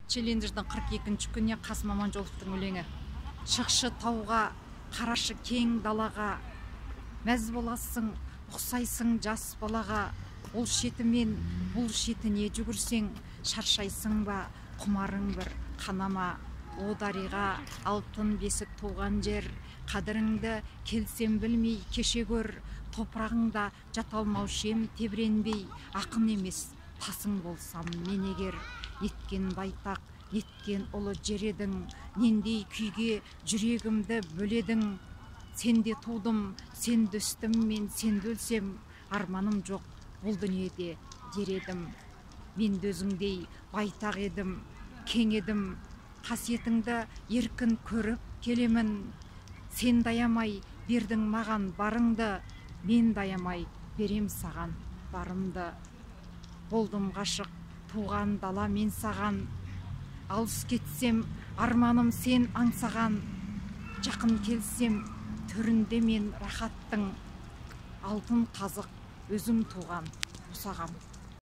Челлендждің 42-ші күніне Қасым Аманжоловтың өлеңі. Шықшы тауға, қарашы кең далаға, мәз боласың, ұқсайсың жас балаға. Ол шетімен, бұл шетіне жүгірсең, шаршайсың ба, құмарың бір қанама. О дариға, алтын бесік туған жер, қадіріңді келсем білмей кеше көр. Топырағыңда жаталмаушы ем тебіренбей, ақын емес тасың болсам мен егер. Еткен байтақ, еткен ұлы жер едің, нендей күйге жүрегімді бөледің. Сенде тудым, сенде өстім мен, сенде өлсем, арманым жоқ бұл дүниеде дер едім. Мен өзіңдей байтақ едім, кең едім, қасиетіңді еркін көріп келемін. Сен даямай бердің маған барыңды, мен даямай берем саған барымды. Болдым ғашық туған дала мен саған, алыс кетсем арманым сен аңсаған. Жақын келсем түрінде мен рахаттың, алтын қазық өзім туған босағам.